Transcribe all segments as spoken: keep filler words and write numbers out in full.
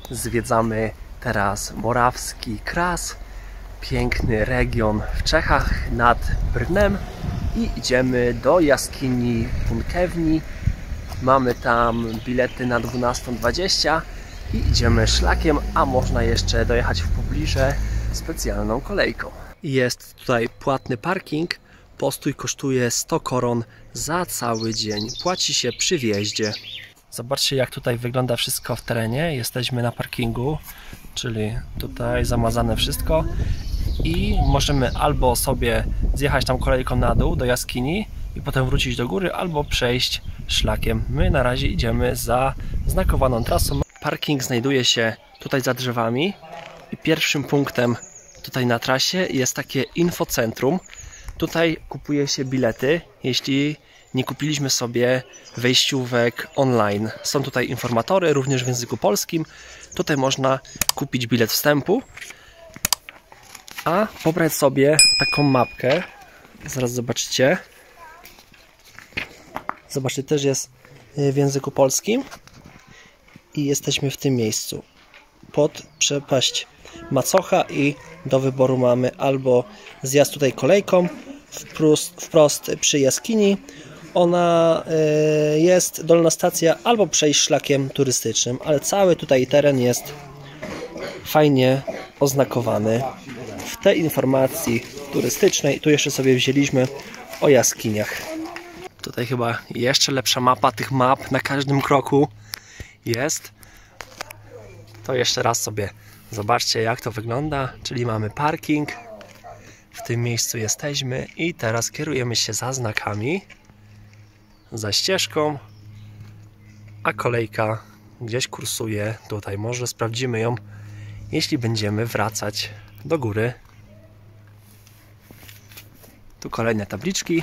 Zwiedzamy teraz Morawski Kras, piękny region w Czechach nad Brnem i idziemy do jaskini Punkewni. Mamy tam bilety na dwunastą dwadzieścia i idziemy szlakiem, a można jeszcze dojechać w pobliże specjalną kolejką. Jest tutaj płatny parking. Postój kosztuje sto koron za cały dzień. Płaci się przy wjeździe. Zobaczcie, jak tutaj wygląda wszystko w terenie. Jesteśmy na parkingu, czyli tutaj zamazane wszystko. I możemy albo sobie zjechać tam kolejką na dół do jaskini i potem wrócić do góry, albo przejść szlakiem. My na razie idziemy za znakowaną trasą. Parking znajduje się tutaj za drzewami i pierwszym punktem tutaj na trasie jest takie infocentrum. Tutaj kupuje się bilety, jeśli nie kupiliśmy sobie wejściówek online. Są tutaj informatory, również w języku polskim. Tutaj można kupić bilet wstępu, a pobrać sobie taką mapkę. Zaraz zobaczycie. Zobaczcie, też jest w języku polskim. I jesteśmy w tym miejscu. Pod przepaść Macocha i do wyboru mamy albo zjazd tutaj kolejką wprost, wprost przy jaskini. Ona y, jest dolna stacja, albo przejść szlakiem turystycznym, ale cały tutaj teren jest fajnie oznakowany. W tej informacji turystycznej tu jeszcze sobie wzięliśmy o jaskiniach. Tutaj chyba jeszcze lepsza mapa tych map na każdym kroku jest. To jeszcze raz sobie zobaczcie, jak to wygląda. Czyli mamy parking, w tym miejscu jesteśmy i teraz kierujemy się za znakami, za ścieżką, a kolejka gdzieś kursuje tutaj. Może sprawdzimy ją, jeśli będziemy wracać do góry. Tu kolejne tabliczki.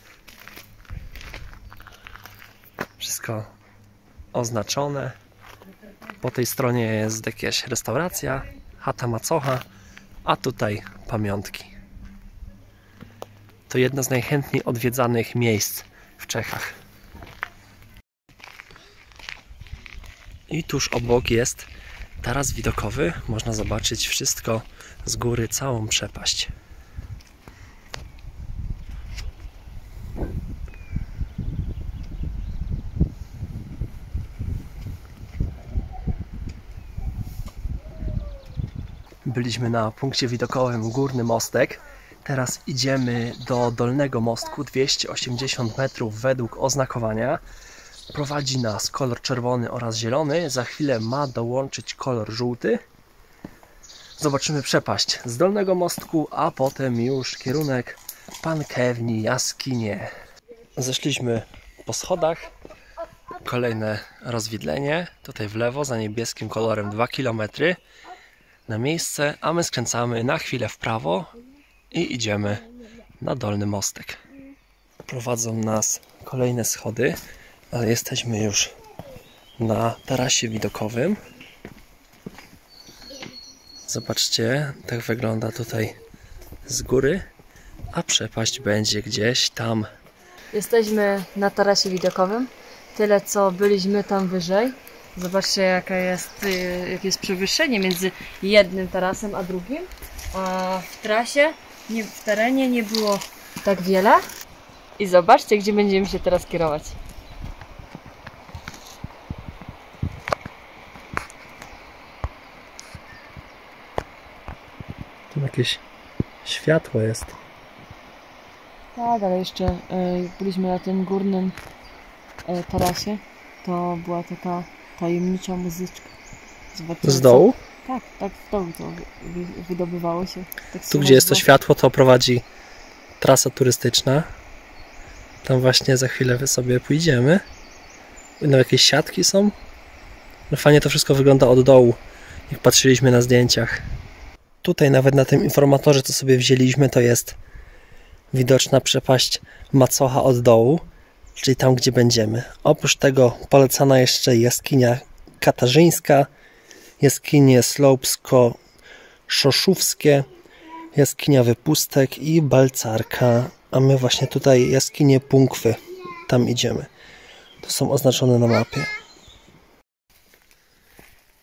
Wszystko oznaczone. Po tej stronie jest jakaś restauracja, chata Macocha, a tutaj pamiątki. To jedno z najchętniej odwiedzanych miejsc w Czechach. I tuż obok jest taras widokowy. Można zobaczyć wszystko z góry, całą przepaść. Byliśmy na punkcie widokowym Górny Mostek. Teraz idziemy do Dolnego Mostku, dwieście osiemdziesiąt metrów według oznakowania. Prowadzi nas kolor czerwony oraz zielony. Za chwilę ma dołączyć kolor żółty. Zobaczymy przepaść z Dolnego Mostku, a potem już kierunek Punkewni, jaskinie. Zeszliśmy po schodach. Kolejne rozwidlenie. Tutaj w lewo za niebieskim kolorem dwa kilometry. Na miejsce, a my skręcamy na chwilę w prawo i idziemy na Dolny Mostek. Prowadzą nas kolejne schody, ale jesteśmy już na tarasie widokowym. Zobaczcie, tak wygląda tutaj z góry, a przepaść będzie gdzieś tam. Jesteśmy na tarasie widokowym, tyle co byliśmy tam wyżej. Zobaczcie, jaka jest, jakie jest przewyższenie między jednym tarasem a drugim. A w trasie, nie, w terenie nie było tak wiele. I zobaczcie, gdzie będziemy się teraz kierować. Tu jakieś światło jest. Tak, ale jeszcze y, byliśmy na tym górnym y, tarasie. To była taka tajemnicza muzyczka. Zobaczymy, z dołu? Co? Tak, tak z dołu to wydobywało się. Tak tu, gdzie jest to światło, to prowadzi trasa turystyczna. Tam właśnie za chwilę sobie pójdziemy. No, jakieś siatki są. No, fajnie to wszystko wygląda od dołu, jak patrzyliśmy na zdjęciach. Tutaj nawet na tym informatorze, co sobie wzięliśmy, to jest widoczna przepaść Macocha od dołu, czyli tam, gdzie będziemy. Oprócz tego polecana jeszcze jaskinia katarzyńska, jaskinie Slopsko-Szoszówskie, jaskinia Wypustek i Balcarka, a my właśnie tutaj jaskinie Punkwy, tam idziemy. To są oznaczone na mapie.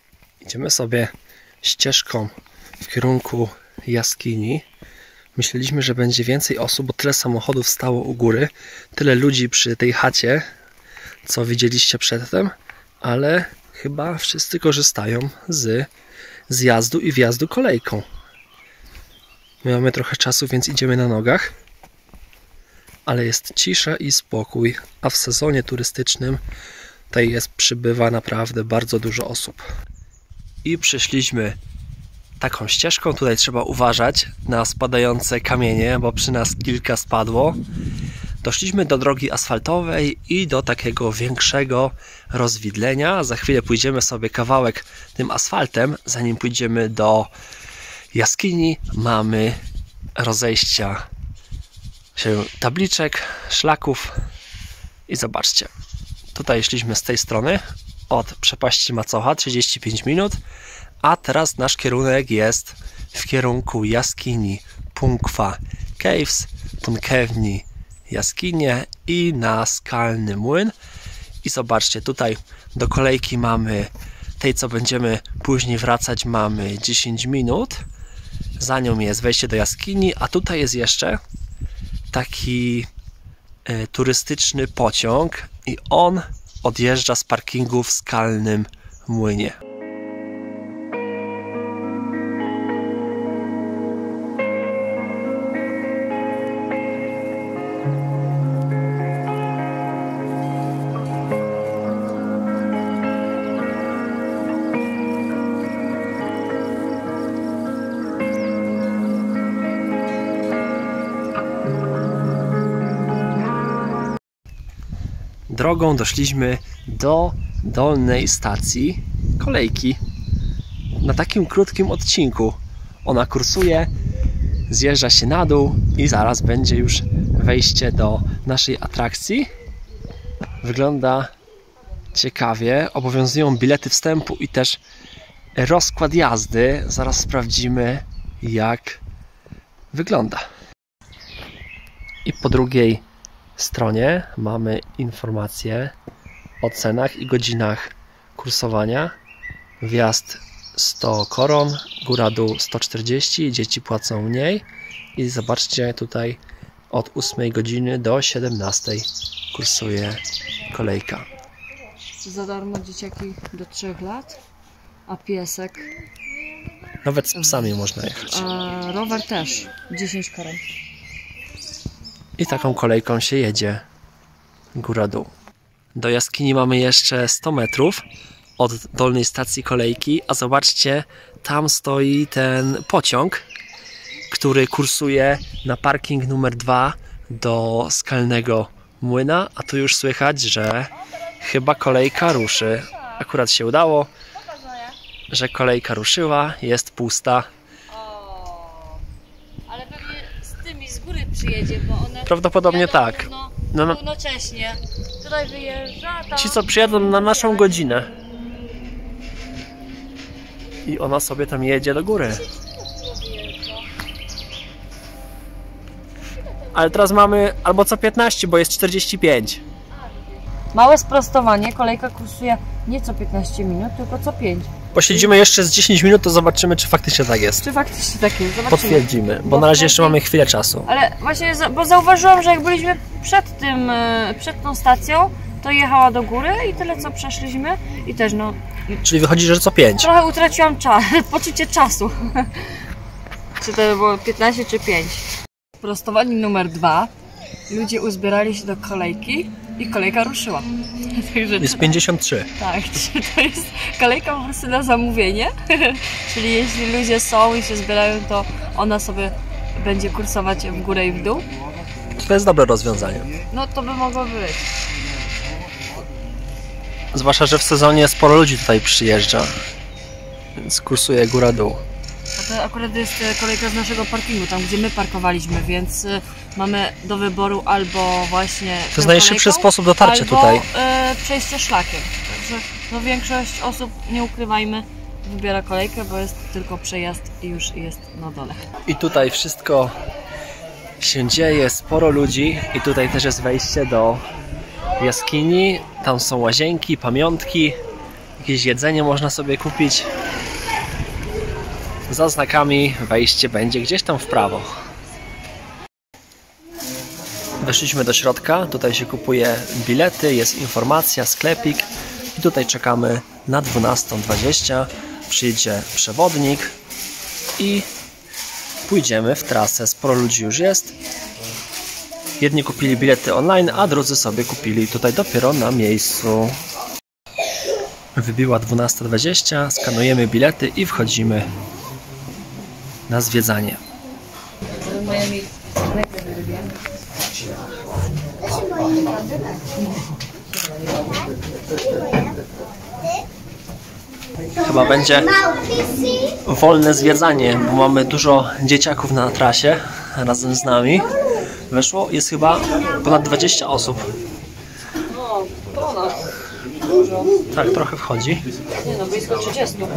Idziemy sobie ścieżką w kierunku jaskini. Myśleliśmy, że będzie więcej osób, bo tyle samochodów stało u góry, tyle ludzi przy tej chacie, co widzieliście przedtem, ale chyba wszyscy korzystają z zjazdu i wjazdu kolejką. My mamy trochę czasu, więc idziemy na nogach, ale jest cisza i spokój, a w sezonie turystycznym tutaj jest, przybywa naprawdę bardzo dużo osób. I przyszliśmy taką ścieżką, tutaj trzeba uważać na spadające kamienie, bo przy nas kilka spadło. Doszliśmy do drogi asfaltowej i do takiego większego rozwidlenia. Za chwilę pójdziemy sobie kawałek tym asfaltem. Zanim pójdziemy do jaskini, mamy rozejścia się tabliczek, szlaków i zobaczcie. Tutaj szliśmy z tej strony od przepaści Macocha, trzydzieści pięć minut, a teraz nasz kierunek jest w kierunku jaskini Punkwa Caves, Punkewni jaskinie i na Skalny Młyn. I zobaczcie, tutaj do kolejki mamy tej, co będziemy później wracać, mamy dziesięć minut. Za nią jest wejście do jaskini, a tutaj jest jeszcze taki y, turystyczny pociąg i on odjeżdża z parkingu w Skalnym Młynie. Drogą doszliśmy do dolnej stacji kolejki. Na takim krótkim odcinku ona kursuje, zjeżdża się na dół i zaraz będzie już wejście do naszej atrakcji. Wygląda ciekawie. Obowiązują bilety wstępu i też rozkład jazdy. Zaraz sprawdzimy, jak wygląda. I po drugiej stronie mamy informacje o cenach i godzinach kursowania. Wjazd sto koron, góra-dół sto czterdzieści, dzieci płacą mniej. I zobaczcie, tutaj od ósmej godziny do siedemnastej kursuje kolejka. Za darmo dzieciaki do trzech lat, a piesek. Nawet z psami można jechać. A rower też, dziesięć koron. I taką kolejką się jedzie góra-dół. Do jaskini mamy jeszcze sto metrów od dolnej stacji kolejki, a zobaczcie, tam stoi ten pociąg, który kursuje na parking numer dwa do Skalnego Młyna, a tu już słychać, że chyba kolejka ruszy. Akurat się udało, że kolejka ruszyła, jest pusta. Ale pewnie z tymi z góry przyjedzie, bo one Prawdopodobnie tak. Równo, No, no. równocześnie. Tutaj wyjeżdża, tam... Ci, co przyjadą na naszą godzinę. I ona sobie tam jedzie do góry. Ale teraz mamy albo co piętnaście, bo jest czterdzieści pięć. Małe sprostowanie, kolejka kursuje nie co piętnaście minut, tylko co pięć. Posiedzimy jeszcze z dziesięć minut, to zobaczymy, czy faktycznie tak jest. Czy faktycznie tak jest? Zobaczymy. Potwierdzimy, bo na razie jeszcze mamy chwilę czasu. Ale właśnie, bo zauważyłam, że jak byliśmy przed tym, przed tą stacją, to jechała do góry i tyle co przeszliśmy i też no... Czyli wychodzi, że co pięć. Trochę utraciłam czas, poczucie czasu. Czy to było piętnaście czy pięć. Prostowanie numer dwa. Ludzie uzbierali się do kolejki i kolejka ruszyła. Także jest pięćdziesiąt trzy. Tak, to jest kolejka po prostu na zamówienie. Czyli jeśli ludzie są i się zbierają, to ona sobie będzie kursować w górę i w dół. To jest dobre rozwiązanie. No to by mogło być. Zwłaszcza, że w sezonie sporo ludzi tutaj przyjeżdża. Więc kursuje góra-dół. A to akurat jest kolejka z naszego parkingu, tam gdzie my parkowaliśmy, więc mamy do wyboru albo właśnie... To jest najszybszy sposób dotarcia albo, tutaj. E, przejście szlakiem. Także no, większość osób, nie ukrywajmy, wybiera kolejkę, bo jest tylko przejazd i już jest na dole. I tutaj wszystko się dzieje, sporo ludzi i tutaj też jest wejście do jaskini. Tam są łazienki, pamiątki. Jakieś jedzenie można sobie kupić. Za znakami wejście będzie gdzieś tam w prawo. Weszliśmy do środka, tutaj się kupuje bilety, jest informacja, sklepik i tutaj czekamy na dwunastą dwadzieścia. Przyjdzie przewodnik i pójdziemy w trasę. Sporo ludzi już jest. Jedni kupili bilety online, a drudzy sobie kupili tutaj dopiero na miejscu. Wybiła dwunasta dwadzieścia, skanujemy bilety i wchodzimy na zwiedzanie. Chyba będzie wolne zwiedzanie, bo mamy dużo dzieciaków na trasie razem z nami. Weszło, jest chyba ponad dwadzieścia osób. No, ponad. Dużo. Tak, trochę wchodzi. Nie no, blisko trzydziestu.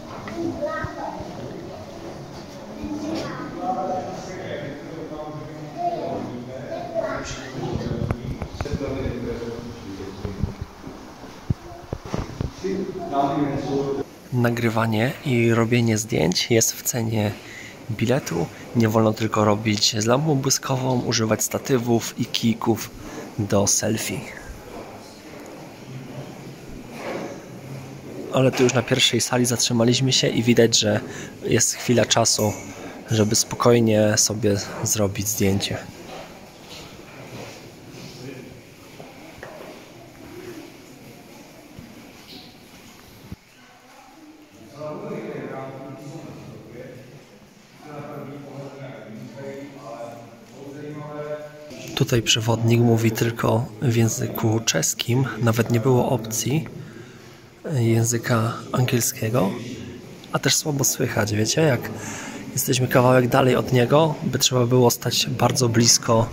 Nagrywanie i robienie zdjęć jest w cenie biletu. Nie wolno tylko robić z lampą błyskową, używać statywów i kijków do selfie. Ale tu już na pierwszej sali zatrzymaliśmy się i widać, że jest chwila czasu, żeby spokojnie sobie zrobić zdjęcie. Tutaj przewodnik mówi tylko w języku czeskim, nawet nie było opcji języka angielskiego, a też słabo słychać, wiecie, jak jesteśmy kawałek dalej od niego, by trzeba było stać bardzo blisko.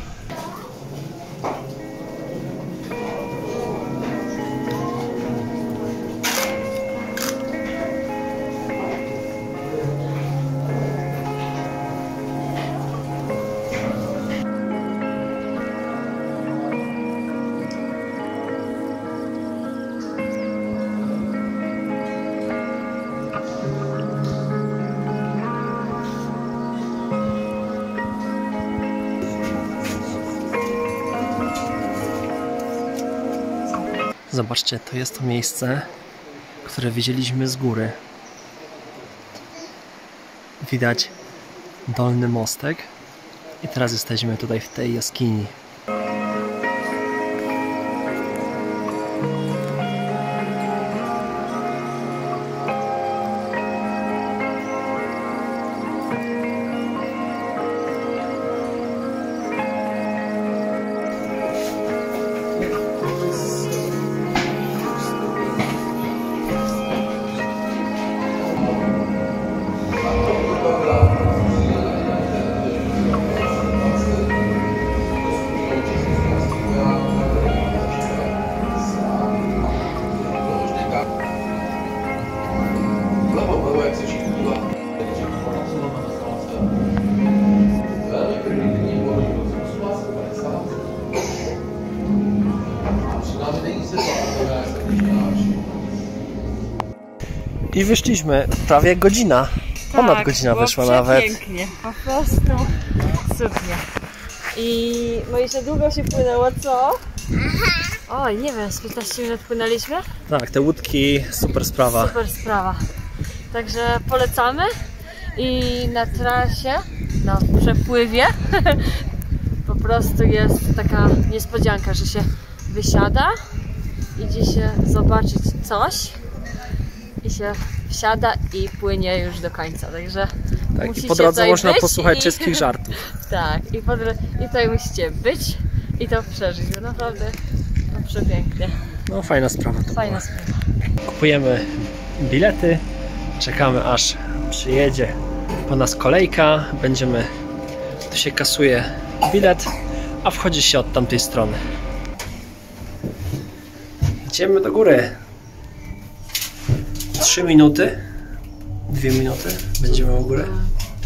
Zobaczcie, to jest to miejsce, które widzieliśmy z góry. Widać dolny mostek i teraz jesteśmy tutaj w tej jaskini. I wyszliśmy, prawie godzina, ponad tak, godzina było wyszła nawet. Pięknie, po prostu cudnie. I no i że długo się płynęło, co? Oj, nie wiem, z piętnaście minut płynęliśmy? Tak, te łódki, super sprawa. Super sprawa. Także polecamy i na trasie, na przepływie po prostu jest taka niespodzianka, że się wysiada, idzie się zobaczyć coś i się wsiada i płynie już do końca, także tak, i po drodze można posłuchać i... czeskich żartów. Tak, i, po drodze... i tutaj musicie być i to przeżyć, bo naprawdę no, przepięknie. No fajna sprawa to Fajna była. sprawa. Kupujemy bilety, czekamy aż przyjedzie po nas kolejka, będziemy, tu się kasuje bilet, a wchodzi się od tamtej strony. Idziemy do góry. Trzy minuty, dwie minuty, będziemy u góry.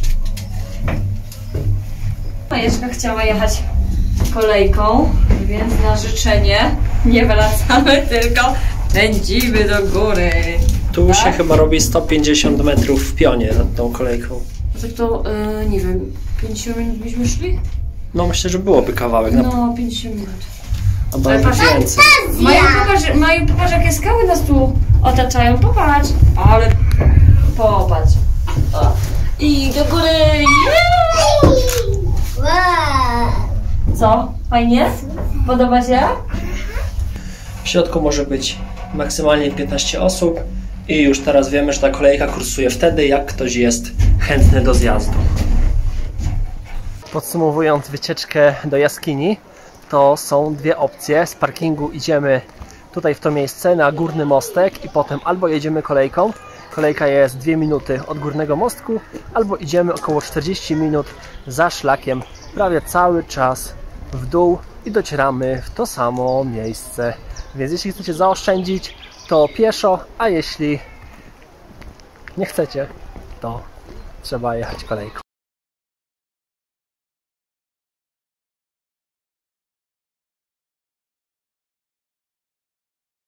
Majeczka chciała jechać kolejką, więc na życzenie nie wracamy, tylko Pędzimy do góry. Tu tak? się chyba robi sto pięćdziesiąt metrów w pionie nad tą kolejką. Tak to, yy, nie wiem, pięćdziesiąt minut byśmy szli? No myślę, że byłoby kawałek. Na... No, pięćdziesiąt minut. Albo nawet patrz, więcej. Maju, popatrz, Maju, popatrz, jakie skały nas tu otaczają. Popatrz. Ale popatrz. O. I do góry. Co? Fajnie? Podoba się? W środku może być maksymalnie piętnaście osób i już teraz wiemy, że ta kolejka kursuje wtedy, jak ktoś jest chętny do zjazdu. Podsumowując wycieczkę do jaskini, to są dwie opcje. Z parkingu idziemy tutaj w to miejsce na górny mostek i potem albo jedziemy kolejką. Kolejka jest dwie minuty od górnego mostku, albo idziemy około czterdzieści minut za szlakiem, prawie cały czas w dół i docieramy w to samo miejsce. Więc jeśli chcecie zaoszczędzić, to pieszo, a jeśli nie chcecie, to trzeba jechać kolejką.